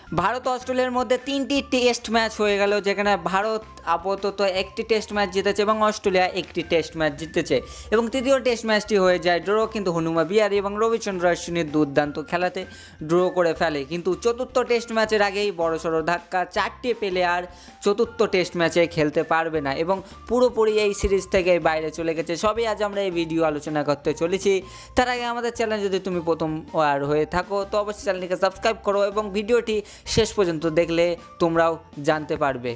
ভারত অস্ট্রেলিয়ার মধ্যে 3টি টেস্ট ম্যাচ হয়ে গেল, যেখানে ভারত আপাতত একটি টেস্ট ম্যাচ জিতেছে এবং অস্ট্রেলিয়া একটি টেস্ট ম্যাচ জিতেছে এবং তৃতীয় টেস্ট ম্যাচটি হয়ে যায় ড্র। কিন্তু হনুমা বিহারি এবং রবিচন্দ্র অশ্বিনের দুর্দান্ত খেলাতে ড্র করে ফেলে। কিন্তু চতুর্থ টেস্ট ম্যাচের আগেই বড়সড় ধাক্কা, 4টি প্লেয়ার চতুর্থ টেস্ট ম্যাচে খেলতে পারবে না এবং পুরোপুরি এই সিরিজ থেকে বাইরে চলে গেছে। সবই আজ আমরা এই ভিডিও আলোচনা করতে চলেছি। তার আগে আমাদের চ্যানেল যদি তুমি প্রথমবার হয়ে থাকো তো অবশ্যই চ্যানেলটিকে সাবস্ক্রাইব করো এবং ভিডিওটি শেষ পর্যন্ত দেখলে তোমরাও জানতে পারবে।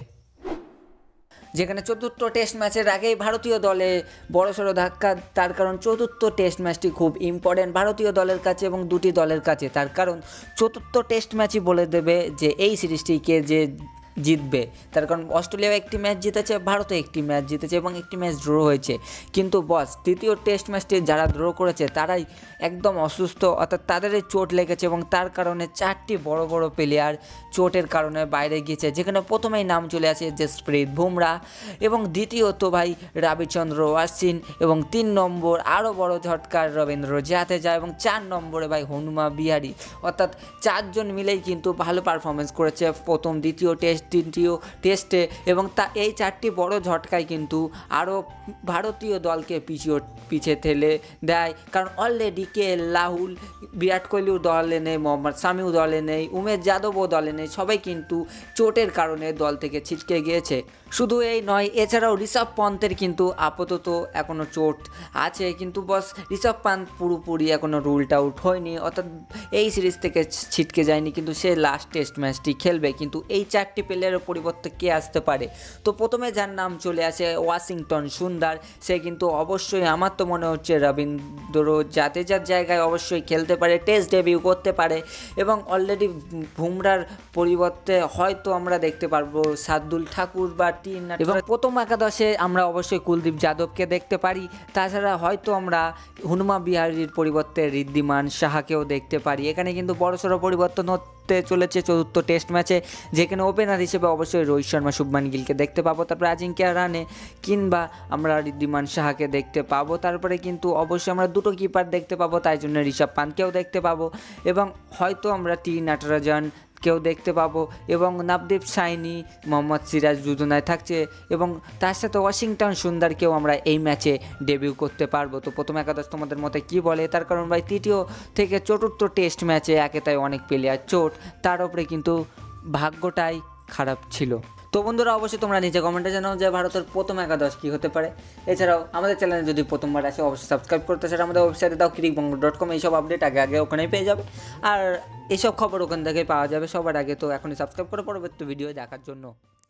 যেখানে চতুর্থ টেস্ট ম্যাচের আগেই ভারতীয় দলে বড়সড় ধাক্কা, তার কারণ চতুর্থ টেস্ট ম্যাচটি খুব ইম্পর্টেন্ট ভারতীয় দলের কাছে এবং দুটি দলের কাছে। তার কারণ চতুর্থ টেস্ট ম্যাচই বলে দেবে যে এই সিরিজটিকে যে জিতবে। তার কারণ অস্ট্রেলিয়াও একটি ম্যাচ জিতেছে, ভারতও একটি ম্যাচ জিতেছে এবং একটি ম্যাচ ড্র হয়েছে। কিন্তু বস তৃতীয় টেস্ট ম্যাচটি যারা ড্র করেছে তারাই একদম অসুস্থ, অর্থাৎ তাদেরই চোট লেগেছে এবং তার কারণে 4টি বড় বড় প্লেয়ার চোটের কারণে বাইরে গিয়েছে। যেখানে প্রথমেই নাম চলে আসে জসপ্রীত বুমরা এবং দ্বিতীয়ত ভাই রবিচন্দ্র অশ্বিন এবং 3 নম্বর আরও বড় ঝটকার রবীন্দ্র জাদেজা এবং 4 নম্বরে ভাই হনুমা বিহারি। অর্থাৎ 4জন মিলেই কিন্তু ভালো পারফরমেন্স করেছে প্রথম, দ্বিতীয় তৃতীয় টেস্টে এবং এই 4টি বড় ঝটকায় কিন্তু আরও ভারতীয় দলকে পিছিয়ে ঠেলে দেয়। কারণ অলরেডি রাহুল, বিরাট কোহলিও দলে নেই, মোহাম্মদ শামিও দলে নেই, উমেশ যাদবও দলে নেই, সবাই কিন্তু চোটের কারণে দল থেকে ছিটকে গিয়েছে। শুধু এই নয়, এছাড়াও ঋষভ পন্থের কিন্তু আপাতত এখনও চোট আছে, কিন্তু বস ঋষভ পন্থ পুরোপুরি এখনও রুলড আউট হয়নি, অর্থাৎ এই সিরিজ থেকে ছিটকে যায়নি, কিন্তু সে লাস্ট টেস্ট ম্যাচটি খেলবে। কিন্তু এই 4টি প্লেয়ারের পরিবর্তে কে আসতে পারে? তো প্রথমে যার নাম চলে আসে ওয়াশিংটন সুন্দর, সে কিন্তু অবশ্যই আমার তো মনে হচ্ছে রবীন্দ্র জাদেজার জায়গায় অবশ্যই খেলতে পারে, টেস্ট ডেবিউ করতে পারে এবং অলরেডি বুমরার পরিবর্তে হয়তো আমরা দেখতে পারবো শার্দুল ঠাকুর বা এবং প্রথম একাদশে আমরা অবশ্যই কুলদীপ যাদবকে দেখতে পারি। তাছাড়া হয়তো আমরা হনুমা বিহারির পরিবর্তে ঋদ্ধিমান সাহাকেও দেখতে পারি। এখানে কিন্তু বড়সড় পরিবর্তন হতে চলেছে চতুর্থ টেস্ট ম্যাচে, যেখানে ওপেনার হিসেবে অবশ্যই রোহিত শর্মা, শুভমান গিলকে দেখতে পাবো, তারপরে আজিঙ্ক্য রাহানে কিংবা আমরা ঋদ্ধিমান সাহাকে দেখতে পাবো। তারপরে কিন্তু অবশ্যই আমরা দুটো কিপার দেখতে পাবো, তাই জন্য ঋষভ পান্থকেও দেখতে পাবো এবং হয়তো আমরা নটরাজন কেউ দেখতে পাবো এবং নবদীপ সাইনি, মোহাম্মদ সিরাজ দুজনায় থাকছে এবং তার সাথে ওয়াশিংটন সুন্দরকেও আমরা এই ম্যাচে ডেবিউ করতে পারবো। তো প্রথম একাদশ তোমাদের মতে কী বলে? তার কারণ ভাই তৃতীয় থেকে চতুর্থ টেস্ট ম্যাচে তাই অনেক প্লেয়ার চোট, তার উপরে কিন্তু ভাগ্যটাই খারাপ ছিল। তো বন্ধুরা অবশ্যই তোমরা নিচে কমেন্টে জানাও যে ভারতের প্রথম একাদশ কী হতে পারে। এছাড়াও আমাদের চ্যানেলে যদি প্রথমবার আসে অবশ্যই সাবস্ক্রাইব করতে, সেটা আমাদের ওয়েবসাইটে দাও crickbanglo.com, এইসব আপডেট আগে ওখানেই পেয়ে যাবে আর এইসব খবর ওখান থেকেই পাওয়া যাবে সবার আগে। তো এখনই সাবস্ক্রাইব করে পরবর্তী ভিডিও দেখার জন্য।